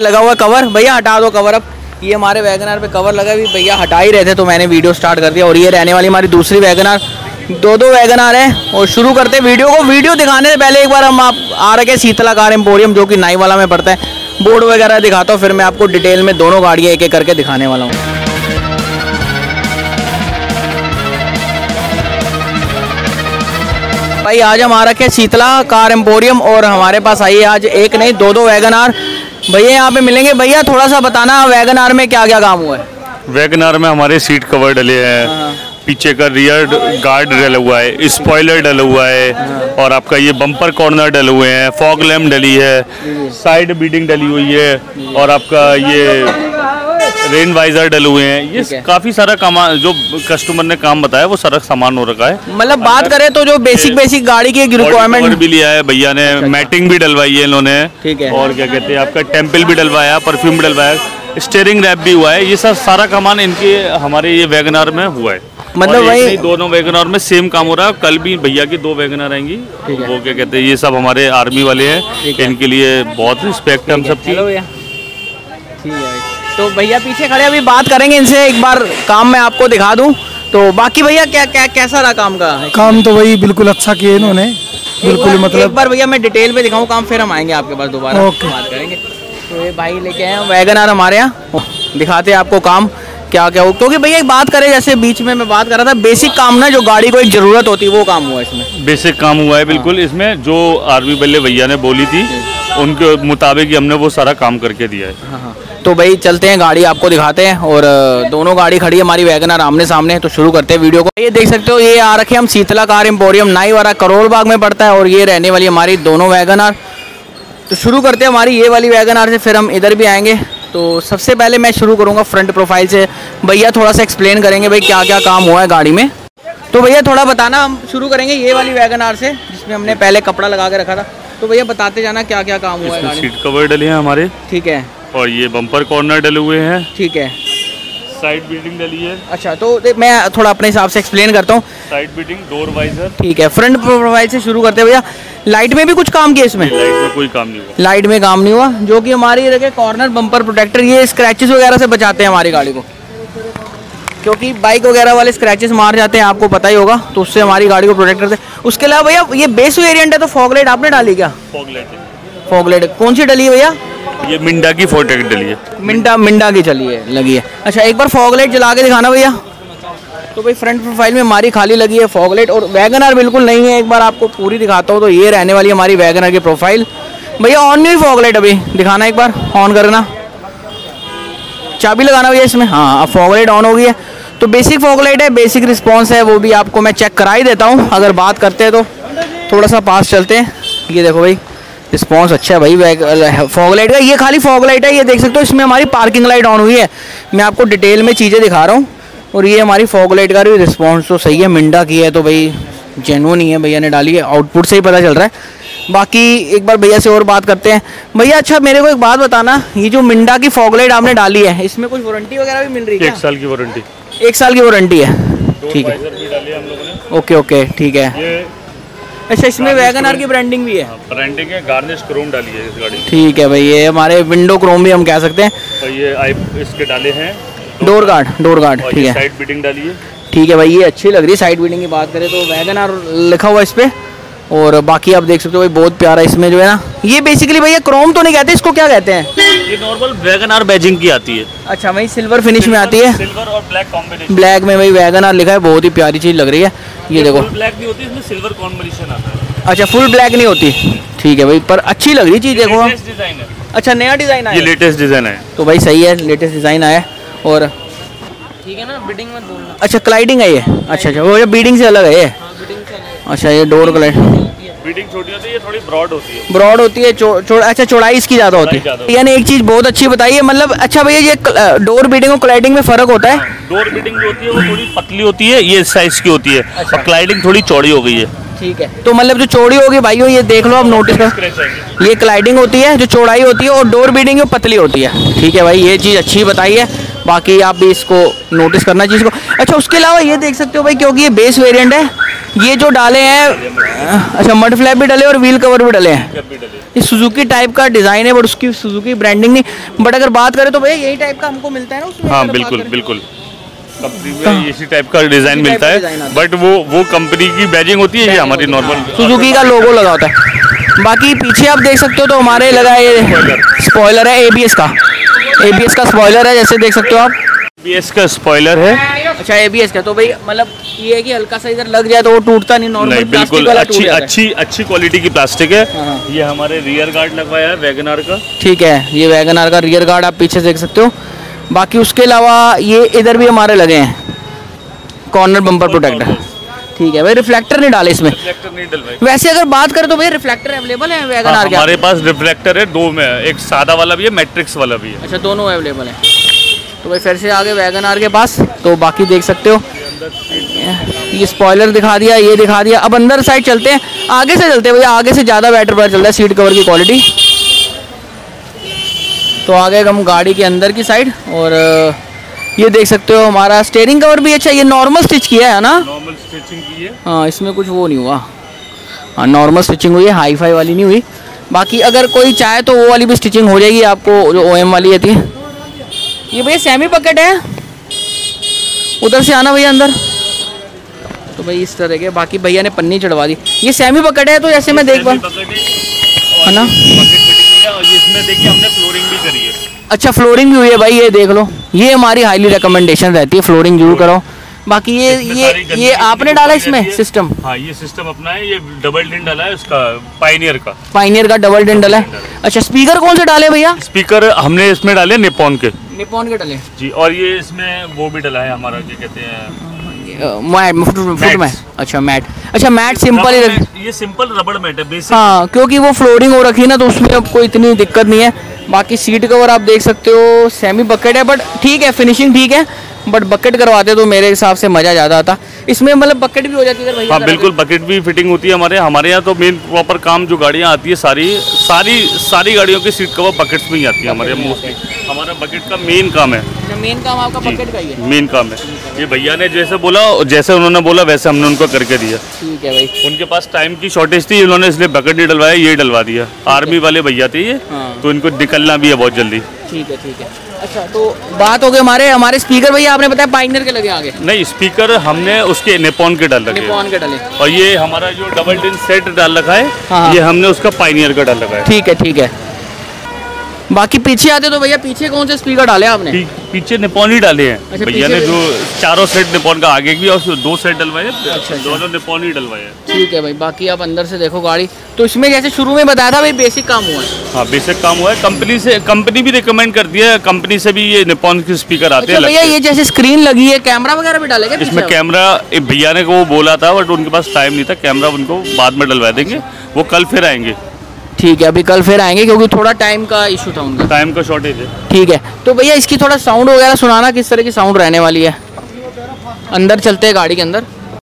लगा हुआ कवर, भैया हटा दो कवर। अब ये हमारे वैगनआर पे कवर लगा भी, भैया हटा ही रहे थे तो मैंने वीडियो स्टार्ट कर दिया। और ये रहने वाली हमारी दूसरी वैगनआर, दो वैगनआर हैं। और शुरू करते हैं वीडियो को। वीडियो दिखाने से पहले एक बार हम आप आ रखे शीतला कार एम्पोरियम, जो कि नाईवाला में पड़ता है। बोर्ड वगैरह दिखाता हूँ, फिर मैं आपको डिटेल में दोनों गाड़ियाँ एक एक करके दिखाने वाला हूँ। भाई आज हम आ रखे शीतला कार एम्पोरियम और हमारे पास आई है आज एक नहीं दो वैगनआर। भैया यहाँ पे मिलेंगे। भैया थोड़ा सा बताना वैगनआर में क्या क्या काम हुआ है। वैगनआर में हमारे सीट कवर डले हैं, पीछे का रियर गार्ड डला हुआ है, स्पॉइलर डला हुआ है, और आपका ये बम्पर कॉर्नर डले हुए हैं, फॉग लैम्प डली है, साइड बीडिंग डली हुई है, और आपका ये रेन वाइजर डले हुए हैं। ये काफी सारा काम जो कस्टमर ने काम बताया वो सारा सामान हो रखा है। मतलब बात करें तो जो बेसिक गाड़ी की रिक्वायरमेंट भी लिया है भैया ने, मैटिंग भी डलवाई है इन्होंने, ठीक है, और क्या कहते हैं आपका टेम्पल भी डलवाया, परफ्यूम भी डलवाया, स्टीयरिंग रैप भी हुआ है। ये सब सारा सामान इनके हमारे ये वैगनआर में हुआ है। मतलब वही दोनों वैगनआर में सेम काम हो रहा है। कल भी भैया की 2 वैगनआर आएंगी, वो क्या कहते हैं ये सब हमारे आर्मी वाले हैं, इनके लिए बहुत रिस्पेक्ट है हम सबकी। ठीक है, तो भैया पीछे खड़े, अभी बात करेंगे इनसे। एक बार काम मैं आपको दिखा दूं तो बाकी भैया कैसा रहा काम का? काम तो वही बिल्कुल अच्छा किए इन्होंने, बिल्कुल मतलब एक बार भैया मैं डिटेल में दिखाऊं काम, फिर हम आएंगे आपके पास दोबारा बात करेंगे। तो ये भाई लेके आए वैगनआर हमारे यहाँ, दिखाते हैं आपको काम क्या क्या हो। क्योंकि भैया एक बात करें, जैसे बीच में मैं बात कर रहा था, बेसिक काम ना जो गाड़ी को एक जरूरत होती है वो काम हुआ है इसमें। बेसिक काम हुआ है बिल्कुल। इसमें जो आर्मी बल्ले भैया ने बोली थी उनके मुताबिक हमने वो सारा काम करके दिया है। तो भाई चलते हैं, गाड़ी आपको दिखाते हैं। और दोनों गाड़ी खड़ी है हमारी वैगनआर आमने सामने, तो शुरू करते हैं वीडियो को। ये देख सकते हो, ये आ रखे हम शीतला कार एम्पोरियम, नाईवाला करोल बाग में पड़ता है। और ये रहने वाली हमारी दोनों वैगनआर। तो शुरू करते हैं हमारी ये वाली वैगनआर से, फिर हम इधर भी आएंगे। तो सबसे पहले मैं शुरू करूँगा फ्रंट प्रोफाइल से। भैया थोड़ा सा एक्सप्लेन करेंगे भाई क्या क्या काम हुआ है गाड़ी में। तो भैया थोड़ा बताना, हम शुरू करेंगे ये वाली वैगनआर से जिसमें हमने पहले कपड़ा लगा के रखा था। तो भैया बताते जाना क्या क्या काम हुआ है गाड़ी में। सीट कवर डले हैं हमारे, ठीक है, और ये बम्पर कॉर्नर डले हुए हैं, ठीक है, साइड बीडिंग डली है। अच्छा, तो मैं थोड़ा अपने हिसाब से एक्सप्लेन करता हूँ। साइड बीडिंग, डोर वाइजर, ठीक है। फ्रंट प्रोफाइल से शुरू करते हैं भैया। लाइट में भी कुछ काम किया इसमें? लाइट में कोई काम नहीं हुआ, लाइट में काम नहीं हुआ। जो कि हमारी रखे कॉर्नर बम्पर प्रोटेक्टर, ये स्क्रैचेस वगैरह से बचाते हैं हमारी गाड़ी को, क्योंकि बाइक वगैरह वाले स्क्रैचेस मार जाते हैं, आपको पता ही होगा, तो उससे हमारी गाड़ी को प्रोटेक्ट करते हैं। उसके अलावा भैया ये बेस वेरिएंट है, तो फॉग लाइट आपने डाली क्या? फॉग लाइट कौन सी डली है भैया? ये मिंडा की फोटेक डली है। मिंडा की चली है, लगी है। अच्छा, एक बार फॉग लाइट जला के दिखाना भैया। तो भाई फ्रंट प्रोफाइल में हमारी खाली लगी है फॉग लाइट, और वैगनआर बिल्कुल नहीं है। एक बार आपको पूरी दिखाता हूँ। तो ये रहने वाली हमारी वैगनआर की प्रोफाइल। भैया ऑन नहीं हुई फॉग लाइट, अभी दिखाना, एक बार ऑन करना, चाबी लगाना भैया इसमें। हाँ, अब फॉग लाइट ऑन हो गई है। तो बेसिक फॉग लाइट है, बेसिक रिस्पॉन्स है, वो भी आपको मैं चेक करा ही देता हूँ। अगर बात करते हैं तो थोड़ा सा पास चलते हैं। ये देखो भाई, रिस्पॉन्स अच्छा है भाई फॉग लाइट का। ये खाली फॉग लाइट है, ये देख सकते हो। इसमें हमारी पार्किंग लाइट ऑन हुई है। मैं आपको डिटेल में चीज़ें दिखा रहा हूँ। और ये हमारी फॉग लाइट का भी रिस्पॉन्स तो सही है, मिंडा की है, तो भाई जेन्युइन ही है, भैया ने डाली है, आउटपुट से ही पता चल रहा है। बाकी एक बार भैया से और बात करते हैं। भैया अच्छा मेरे को एक बात बताना, ये जो मिंडा की फॉग लाइट आपने डाली है, इसमें कुछ वारंटी वगैरह भी मिल रही है? 1 साल की वारंटी। 1 साल की वारंटी है, ठीक है, ओके ओके, ठीक है। अच्छा, इसमें वैगनआर की ब्रांडिंग भी है? ब्रांडिंग है, गार्निश क्रोम डाली है इस गाड़ी, ठीक है भाई। ये हमारे विंडो क्रोम भी हम कह सकते हैं। और ये इसके डाले हैं डोर गार्ड, ठीक है, साइड बीडिंग डाली है, ठीक है भाई। ये अच्छी लग रही है। साइड बीडिंग की बात करें तो वैगनआर लिखा हुआ इस पे। और बाकी आप देख सकते हो भाई, बहुत प्यारा इसमें जो है ना, ये बेसिकली भैया क्रोम तो नहीं कहते, इसको क्या कहते हैं? ये नॉर्मल वैगनआर बैजिंग की आती है। अच्छा भाई, सिल्वर फिनिश में आती है, सिल्वर और ब्लैक कॉम्बिनेशन, ब्लैक में भाई वैगनआर लिखा है, बहुत ही प्यारी चीज़ लग रही है। ये देखो, ब्लैक नहीं होती, इसमें सिल्वर कॉम्बिनेशन आता है। अच्छा, फुल ब्लैक नहीं होती, ठीक है भाई, पर अच्छी लग रही चीज़। देखो, अच्छा नया डिज़ाइन आया, ये लेटेस्ट डिज़ाइन है, तो भाई सही है, लेटेस्ट डिज़ाइन आया। और ठीक है ना, बीडिंग मत बोलना। अच्छा, क्लाइडिंग है ये, अच्छा, वो बीडिंग से अलग है ये। अच्छा, ये डोर क्लाइड, बीडिंग छोटी होती है, ये थोड़ी ब्रॉड होती है, अच्छा, चौड़ाई इसकी ज़्यादा होती है। यानी एक चीज़ बहुत अच्छी बताई है, मतलब अच्छा भैया, ये डोर बीडिंग और क्लाइडिंग में फ़र्क होता है? डोर बीडिंग जो होती है वो थोड़ी पतली होती है, ये साइज की होती है, और क्लाइडिंग थोड़ी चौड़ी हो गई है, ठीक है। तो मतलब जो चौड़ी होगी भाइयों, ये देख लो आप, नोटिस कर, ये क्लाइडिंग होती है जो चौड़ाई होती है, और डोर बीडिंग जो पतली होती है, ठीक है भाई। ये चीज़ अच्छी बताई है, बाकी आप भी इसको नोटिस करना चीज़ को। अच्छा, उसके अलावा ये देख सकते हो भाई, क्योंकि ये बेस वेरिएंट है, ये जो डाले हैं, अच्छा मड फ्लैप भी डले और व्हील कवर भी डले हैं। ये सुजुकी टाइप का डिज़ाइन है बट उसकी सुजुकी ब्रांडिंग नहीं। बट अगर बात करें तो भैया यही टाइप का हमको मिलता है ना उसमें? हाँ बिल्कुल बिल्कुल, कंपनी में इसी टाइप का डिज़ाइन मिलता है, बट वो कंपनी की बैजिंग होती है, ये हमारी नॉर्मल सुजुकी का लोगो लगा होता है। बाकी पीछे आप देख सकते हो तो हमारे लगा है ये स्पॉइलर है एबीएस का स्पॉइलर है, जैसे देख सकते हो आप। एबीएस का स्पॉइलर है। अच्छा एबीएस का, तो भाई मतलब ये है कि हल्का सा इधर लग जाए तो वो टूटता नहीं, नॉर्मल बिल्कुल अच्छी क्वालिटी की प्लास्टिक है। ये हमारे रियर गार्ड लगवाया है वैगनआर का। ठीक है, ये वैगनआर का रियर गार्ड आप पीछे देख सकते हो। बाकी उसके अलावा ये इधर भी हमारे लगे हैं कॉर्नर बम्पर प्रोटेक्टर। ठीक है भाई, रिफ्लेक्टर नहीं डाले इसमें? रिफ्लेक्टर नहीं डलवाए। वैसे अगर बात करें तो भाई रिफ्लेक्टर अवेलेबल है वैगनआर के? हमारे पास रिफ्लेक्टर है दो में, एक सादा वाला भी है, मैट्रिक्स वाला भी है। अच्छा, दोनों अवेलेबल है। तो भाई फिर से आगे वैगनआर के पास, तो बाकी देख सकते हो ये स्पॉइलर दिखा दिया, ये दिखा दिया। अब अंदर साइड चलते हैं, आगे से चलते हैं भैया, आगे से ज़्यादा बेटर पता चलता है सीट कवर की क्वालिटी। तो आगे हम गाड़ी के अंदर की साइड, और ये देख सकते हो हमारा स्टीयरिंग कवर भी अच्छा, ये नॉर्मल स्टिच किया है ना? नॉर्मल स्टिचिंग की है। हाँ, इसमें कुछ वो नहीं हुआ। हाँ, नॉर्मल स्टिचिंग हुई है, हाई फाई वाली नहीं हुई। बाकी अगर कोई चाहे तो वो वाली भी स्टिचिंग हो जाएगी आपको, जो OM वाली आती है। ये भैया सेमी बकेट है, उधर से आना भैया अंदर। तो भाई इस तरह के, बाकी भैया ने पन्नी चढ़वा दी। ये सेमी बकेट है, तो जैसे मैं देख पा है ना, इसमें देखिए हमने फ्लोरिंग भी करी है। अच्छा, फ्लोरिंग भी हुई है भाई, ये देख लो। ये हमारी हाईली रिकमेंडेशन रहती है, फ्लोरिंग जरूर करो। बाकी ये आपने डाला इसमें सिस्टम? हाँ, ये सिस्टम अपना है, ये डबल डिन डाला है उसका, पायनियर का डबल डिन डाला है। अच्छा, स्पीकर कौन से डाले भैया? स्पीकर हमने इसमें डाले निपॉन के डाले जी, और ये इसमें वो भी डाला है हमारा, क्या कहते हैं, अच्छा मैट सिंपल ही, ये सिंपल रबड़ मैट है बेसिक। हाँ, क्योंकि वो फ्लोरिंग हो रखी है ना, तो उसमें अब कोई इतनी दिक्कत नहीं है। बाकी सीट कवर आप देख सकते हो, सेमी बकेट है, बट ठीक है, फिनिशिंग ठीक है, बट बकेट करवाते तो मेरे हिसाब से मज़ा ज़्यादा आता। इसमें मतलब बकेट भी हो जाती है भैया? हाँ बिल्कुल, बकेट भी फिटिंग होती है हमारे यहाँ तो मेन प्रॉपर काम जो गाड़ियाँ आती है सारी गाड़ियों की सीट कवर बकेट्स में ही आती है हमारे यहाँ मोस्टली। हमारा बकेट का मेन काम है। मेन काम आपका बकेट का ही है? मेन काम है। ये भैया ने जैसे बोला, जैसे उन्होंने बोला वैसे हमने उनको करके दिया। ठीक है भाई, उनके पास टाइम की शॉर्टेज थी, उन्होंने इसलिए बकेट नहीं डलवाया, ये डलवा दिया। आर्मी वाले भैया थे ये, तो इनको निकलना भी है बहुत जल्दी। ठीक है। अच्छा, तो बात हो गई हमारे स्पीकर भैया, आपने बताया पायनियर के लगे आगे? नहीं, स्पीकर हमने उसके निपॉन के डाल रखे हैं। और ये हमारा जो डबल डिन सेट डाल रखा है, ये हमने उसका पायनियर का डाल रखा है। ठीक है। बाकी पीछे आते तो भैया, पीछे कौन से स्पीकर डाले आपने? पीछे निपॉन ही डाले हैं भैया ने, जो चारों सेट निपॉन का आगे भी और 2 सेट डलवाए। अच्छा, दोनों निपॉन ही डलवाए हैं। ठीक है भाई, बाकी आप अंदर से देखो गाड़ी, तो इसमें जैसे शुरू में बताया था भाई बेसिक काम हुआ है। हाँ, बेसिक काम हुआ है, कंपनी भी रिकमेंड करती है, कंपनी से भी ये निपॉन के स्पीकर आते हैं। भैया ये जैसे स्क्रीन लगी है, कैमरा वगैरह भी डालेगा इसमें? कैमरा भैया ने वो बोला था, बट उनके पास टाइम नहीं था, कैमरा उनको बाद में डलवा देंगे, वो कल फिर आएंगे। ठीक है, अभी कल फिर आएंगे क्योंकि थोड़ा टाइम का इशू था उनका, टाइम का शॉर्टेज है। ठीक है, तो भैया इसकी थोड़ा साउंड वगैरह सुनाना, किस तरह की साउंड रहने वाली है। अंदर चलते हैं गाड़ी के अंदर।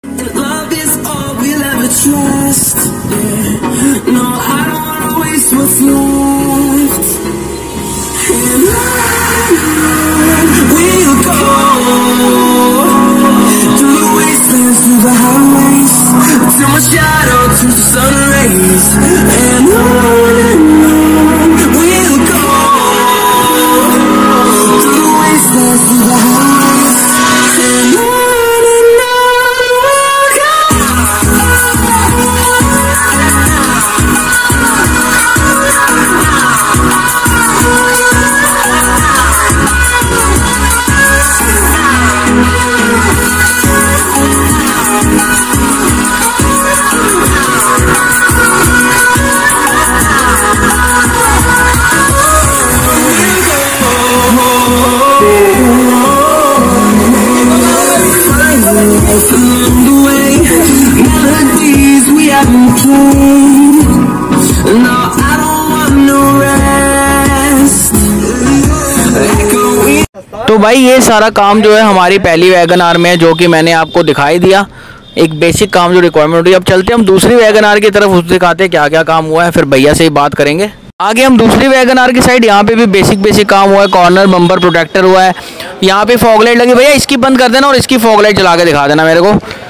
तो भाई ये सारा काम जो है हमारी पहली वैगनआर में, जो कि मैंने आपको दिखाई दिया, एक बेसिक काम जो रिक्वायरमेंट होती है। अब चलते हैं हम दूसरी वैगनआर की तरफ, उस दिखाते हैं क्या क्या काम हुआ है, फिर भैया से ही बात करेंगे। आगे हम दूसरी वैगनआर की साइड, यहाँ पे भी बेसिक काम हुआ है, कॉर्नर बम्पर प्रोटेक्टर हुआ है, यहाँ पे फॉग लाइट लगी। भैया इसकी बंद कर देना और इसकी फॉग लाइट जला के दिखा देना मेरे को।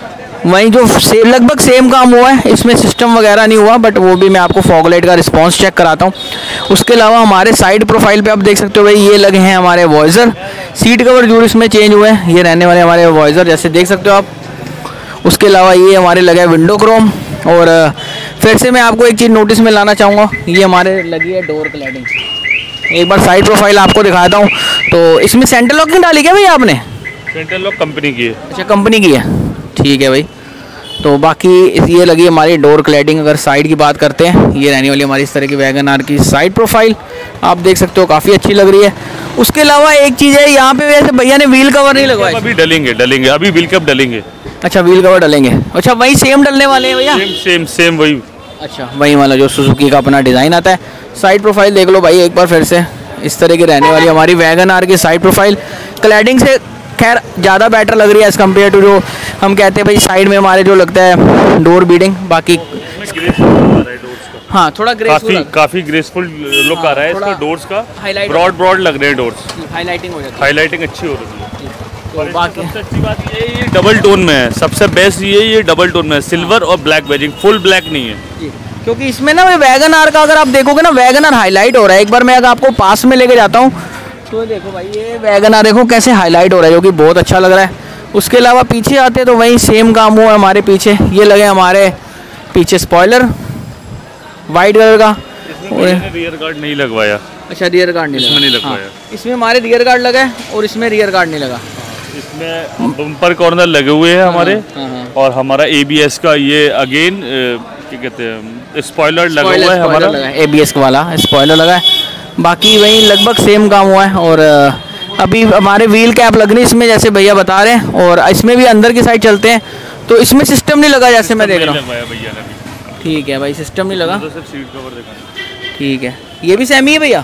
वहीं जो लगभग सेम काम हुआ है, इसमें सिस्टम वगैरह नहीं हुआ, बट वो भी मैं आपको फॉग लाइट का रिस्पॉन्स चेक कराता हूँ। उसके अलावा हमारे साइड प्रोफाइल पे आप देख सकते हो भाई ये लगे हैं हमारे वॉइज़र। सीट कवर जरूर इसमें चेंज हुए हैं, ये रहने वाले हमारे वॉइज़र जैसे देख सकते हो आप। उसके अलावा ये हमारे लगा है विंडो क्रोम। और फिर से मैं आपको एक चीज़ नोटिस में लाना चाहूँगा, ये हमारे लगी है डोर क्लैडिंग। एक बार साइड प्रोफाइल आपको दिखाता हूँ। तो इसमें सेंटर लॉक नहीं डाली क्या भैया आपने? सेंटर लॉक कंपनी की है। अच्छा, कंपनी की है, ठीक है भाई। तो बाकी ये लगी हमारी डोर क्लैडिंग। अगर साइड की बात करते हैं, ये रहने वाली हमारी इस तरह की वैगन आर की साइड प्रोफाइल, आप देख सकते हो काफ़ी अच्छी लग रही है। उसके अलावा एक चीज़ है, यहाँ पे वैसे भैया ने व्हील कवर नहीं लगवाया। अभी डलेंगे अभी व्हील कप डलेंगे। अच्छा, व्हील कवर डलेंगे। अच्छा, वही सेम डलने वाले हैं भैया? सेम वही। अच्छा, वही वाला जो सुजुकी का अपना डिज़ाइन आता है। साइड प्रोफाइल देख लो भाई एक बार फिर से, इस तरह की रहने वाली हमारी वैगन आर की साइड प्रोफाइल। क्लैडिंग से खैर ज़्यादा बेटर लग रही है एज़ कम्पेयर टू जो हम कहते हैं भाई साइड में हमारे जो लगता है डोर बीडिंग। बाकी हाँ, थोड़ा ग्रेसफुल, काफी ग्रेसफुल लुक आ रहा है इसका डोर्स का। ब्रॉड लग रहे हैं डोर्स, हाईलाइटिंग हो जाती है, हाईलाइटिंग अच्छी हो रही है। तो बाकी सबसे अच्छी बात ये डबल टोन में है, सबसे बेस्ट ये डबल टोन में है, सिल्वर और ब्लैक बैजिंग, फुल ब्लैक नहीं है। क्योंकि इसमें ना वैगन आर का अगर आप देखोगे ना, वैगन आर हाईलाइट हो रहा है। एक बार मैं अगर आपको पास में लेके जाता हूँ तो देखो भाई ये वैगन आर देखो कैसे हाईलाइट हो रहा है, जो कि बहुत अच्छा लग रहा है। उसके अलावा पीछे आते तो वहीं सेम काम हुआ है हमारे पीछे। ये लगे हमारे पीछे स्पॉइलर वाइट कलर का। रियर गार्ड नहीं लगवाया। अच्छा, रियर गार्ड नहीं लगवाया। हाँ, इसमें हमारे रियर गार्ड लगा है और इसमें रियर गार्ड नहीं लगा। इसमें बम्पर कॉर्नर लगे हुए हैं हमारे। और हमारा ABS का ये अगेन क्या कहते हैं स्पॉइलर लगा हुआ है हमारा, ABS वाला स्पॉइलर लगा है। बाकी वही लगभग सेम काम हुआ है। और अभी हमारे व्हील कैप लगनी इसमें जैसे भैया बता रहे हैं। और इसमें भी अंदर की साइड चलते हैं तो इसमें सिस्टम नहीं लगा जैसे मैं देख रहा हूँ। ठीक है भाई, सिस्टम नहीं लगा। सीट कवर ठीक है, ये भी सेमी है भैया?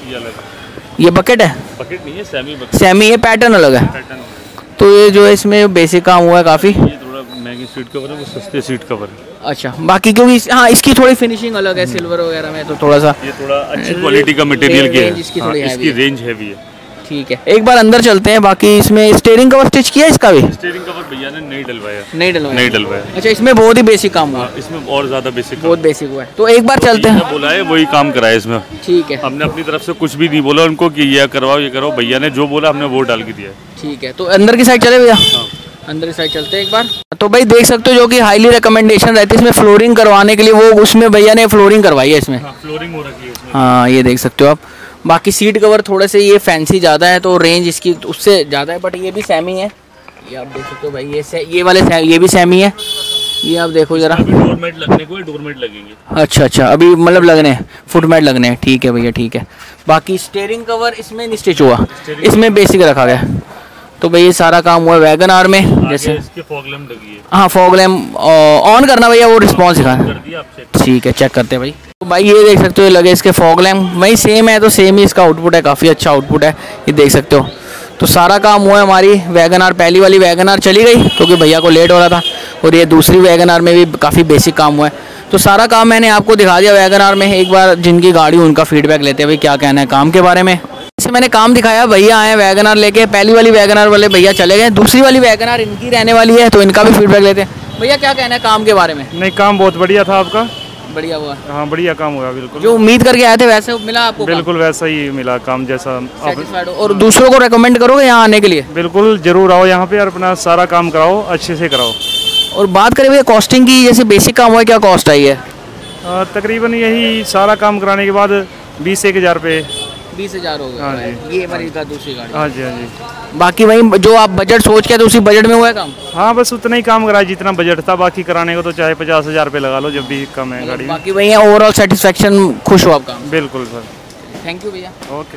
ये बकेट है? बकेट नहीं है, सेमी है, पैटर्न अलग है। तो ये जो है इसमें बेसिक काम हुआ है काफ़ी। थोड़ा महंगी सीट कवर है, वो सस्ते सीट कवर है। अच्छा, बाकी क्योंकि हाँ इसकी थोड़ी फिनिशिंग अलग है सिल्वर वगैरह में, तो थोड़ा सा ये थोड़ा अच्छी क्वालिटी का मटेरियल की है। इसकी रेंज हैवी है। ठीक है, एक बार अंदर चलते हैं। बाकी इसमें स्टीयरिंग कवर स्टिच किया है इसका भी? स्टीयरिंग कवर भैया ने नहीं डलवाया। नहीं डलवाया। अच्छा, इसमें बहुत ही बेसिक काम हुआ। इसमें और ज्यादा बेसिक, बहुत बेसिक हुआ है। तो एक बार चलते हैं। बोला है वही काम कराया इसमें। ठीक है, हमने अपनी तरफ से कुछ भी नहीं बोला उनको कि ये करवाओ ये करो, भैया ने जो बोला हमने वो डाल के दिया। ठीक है, तो अंदर की साइड चले भैया? अंदर की साइड चलते हैं एक बार। तो भाई देख सकते हो जो कि हाईली रिकमेंडेशन रहती है इसमें फ्लोरिंग करवाने के लिए, वो उसमें भैया ने फ्लोरिंग करवाई है इसमें। फ्लोरिंग हो रखी है इसमें। हाँ, ये देख सकते हो आप। बाकी सीट कवर थोड़े से ये फैंसी ज़्यादा है तो रेंज इसकी उससे ज़्यादा है, बट ये भी सेमी है। ये आप देख सकते हो भाई, ये वाले ये भी सेमी है। ये आप देखो जरा, डोरमेट लगने को डोरमेट लगेंगे। अच्छा, अभी मतलब लगने हैं, फुटमेट लगने हैं। ठीक है भैया, ठीक है। बाकी स्टीयरिंग कवर इसमें नहीं स्टिच हुआ, इसमें बेसिक रखा गया। तो भाई ये सारा काम हुआ है वैगन आर में। जैसे इसके फॉग लैम्प लगी है। हाँ, फॉग लैम्प ऑन करना भैया, वो रिस्पॉन्स दिखाना। ठीक है, चेक करते हैं भाई। तो भाई ये देख सकते हो लगे इसके फॉग लैम्प, वही सेम है तो सेम ही इसका आउटपुट है, काफ़ी अच्छा आउटपुट है, ये देख सकते हो। तो सारा काम हुआ है। हमारी वैगन आर पहली वाली वैगन आर चली गई क्योंकि भैया को लेट हो रहा था, और ये दूसरी वैगन आर में भी काफ़ी बेसिक काम हुआ है। तो सारा काम मैंने आपको दिखा दिया वैगन आर में। एक बार जिनकी गाड़ी उनका फीडबैक लेते हैं भाई क्या कहना है काम के बारे में। जैसे मैंने काम दिखाया, भैया आए वैगन आर लेके, पहली वाली वैगन आर वाले भैया चले गए, दूसरी वाली वैगन आर इनकी रहने वाली है तो इनका भी फीडबैक लेते हैं। भैया क्या कहना है काम के बारे में? नहीं, काम बहुत बढ़िया था आपका। बढ़िया हुआ? हाँ, बढ़िया काम हुआ, बिल्कुल जो उम्मीद करके आए थे वैसे मिला आपको? बिल्कुल वैसा ही मिला काम जैसा आप। और दूसरों को रेकमेंड करोगे यहाँ आने के लिए? बिल्कुल, जरूर आओ यहाँ पे और अपना सारा काम कराओ, अच्छे से कराओ। और बात करें भैया कॉस्टिंग की, जैसे बेसिक काम हुआ, क्या कॉस्ट आई है? तकरीबन यही सारा काम कराने के बाद 20-1 रुपये। 20,000 हो गया। हाँ जी। ये हमारी दूसरी गाड़ी। हाँ जी, हाँ जी। बाकी वही जो आप बजट सोच के तो उसी बजट में हुआ है काम? हाँ, बस उतना ही काम कराया जितना बजट था, बाकी कराने को तो चाहे 50,000 रुपये लगा लो, जब भी कम है गाड़ी। बाकी वही है, ओवरऑल सेटिस्फेक्शन, खुश हो आप काम? बिल्कुल सर। थैंक यू भैया। Okay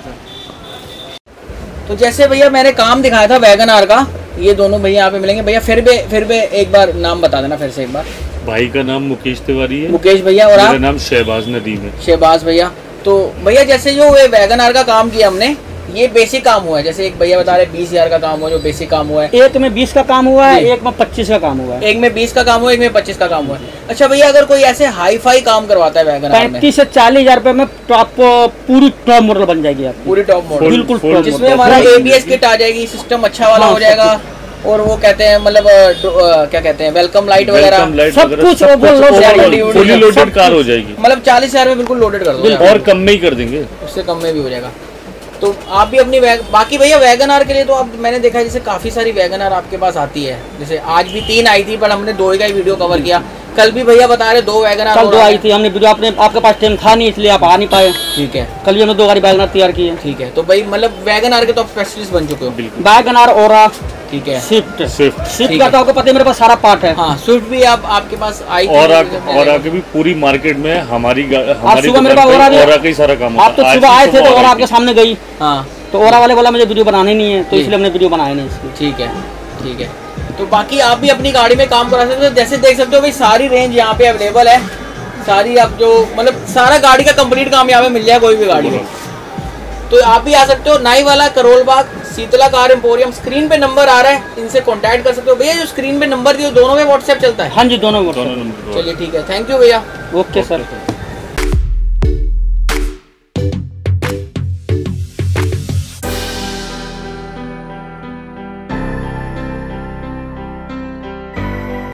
sir. तो जैसे भैया मैंने काम दिखाया था वैगन आर का, ये दोनों भैया यहाँ पे मिलेंगे। भैया फिर भी एक बार नाम बता देना फिर से एक बार। भाई का नाम मुकेश तिवारी है। मुकेश भैया। और मेरा नाम शहबाज नदीम है। शहबाज भैया। तो भैया जैसे जो वैगन आर का काम किया हमने, ये बेसिक काम हुआ है, जैसे एक भैया बता रहे 20,000 का काम हुआ, जो बेसिक काम हुआ है। एक में 20 का काम हुआ है, एक में 25 का काम हुआ है। एक में 20 का काम हुआ, एक में 25 का काम हुआ है। अच्छा भैया, अगर कोई ऐसे हाई फाई काम करवाता है वैगन आर में, 35 से 40,000 रुपए में टॉप पूरी टॉप मॉडल बन जाएगी आपकी। पूरी टॉप मॉडल, बिल्कुल, जिसमें हमारा ABS किट आ जाएगी, सिस्टम अच्छा वाला हो जाएगा, और वो कहते हैं मतलब क्या कहते हैं वेलकम लाइट वगैरह सब कुछ फुली लोडेड कार हो जाएगी। मतलब 40,000 में बिल्कुल लोडेड कर दो और कम में ही कर देंगे, उससे कम में भी हो जाएगा। तो आप भी अपनी बाकी भैया वैगन आर के लिए तो अब मैंने देखा है जैसे काफ़ी सारी वैगन आर आपके पास आती है, जैसे आज भी 3 आई थी पर हमने 2 का ही वीडियो कवर किया। कल भी भैया बता रहे 2 वैगन आर कल 2 आई थी, हमने वीडियो आपने आपके पास टाइम था नहीं इसलिए आप आ नहीं पाए। ठीक है, कल भी हमने 2 गाड़ी वैगन आर तैयार की है। ठीक है, तो भाई मतलब वैगन आर के तो आप स्पेशलिस्ट बन चुके हो। वैगन आर ओरा, ठीक है, स्विफ्ट का तो आपको पता है मेरे पास सारा पार्ट है। हाँ, स्विफ्ट भी आपके पास आई थी और आगे भी पूरी मार्केट में हमारी सुबह मेरे पास ओरा का ही सारा काम। आप तो सुबह आए थे तो ओरा आपके सामने गई। हाँ, तो ओरा वाले बोला मुझे वीडियो बनानी नहीं है, तो इसलिए हमने वीडियो बनाया नहीं इसकी। ठीक है, ठीक है। तो बाकी आप भी अपनी गाड़ी में काम करा सकते हो, जैसे देख सकते हो भाई सारी रेंज यहाँ पे अवेलेबल है, सारी आप जो मतलब सारा गाड़ी का कंप्लीट काम यहाँ पे मिल जाए कोई भी गाड़ी में। तो आप भी आ सकते हो, Naiwala, Karol Bagh, Sheetla car emporium. Screen पे नंबर आ रहा है, इनसे कांटेक्ट कर सकते हो। भैया जो स्क्रीन पे नंबर दिए दोनों में व्हाट्सएप चलता है? हाँ जी, दोनों। दोनों। चलिए ठीक है, थैंक यू भैया। Okay sir.